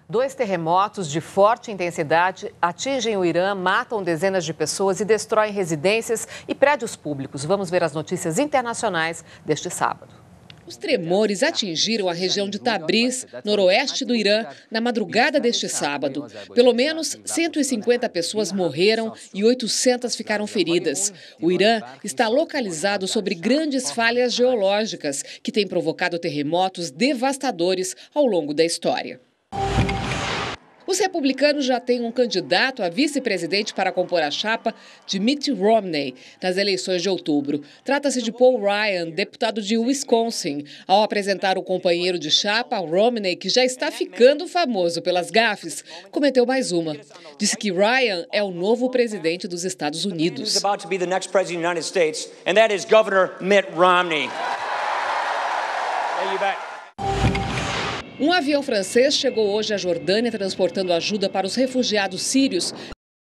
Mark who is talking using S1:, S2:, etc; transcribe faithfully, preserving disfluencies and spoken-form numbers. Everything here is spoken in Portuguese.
S1: Dois terremotos de forte intensidade atingem o Irã, matam dezenas de pessoas e destroem residências e prédios públicos. Vamos ver as notícias internacionais deste sábado.
S2: Os tremores atingiram a região de Tabriz, noroeste do Irã, na madrugada deste sábado. Pelo menos cento e cinquenta pessoas morreram e oitocentas ficaram feridas. O Irã está localizado sobre grandes falhas geológicas que têm provocado terremotos devastadores ao longo da história. Os republicanos já têm um candidato a vice-presidente para compor a chapa de Mitt Romney nas eleições de outubro. Trata-se de Paul Ryan, deputado de Wisconsin. Ao apresentar o companheiro de chapa, Romney, que já está ficando famoso pelas gafes, cometeu mais uma. Disse que Ryan é o novo presidente dos Estados Unidos. Um avião francês chegou hoje à Jordânia transportando ajuda para os refugiados sírios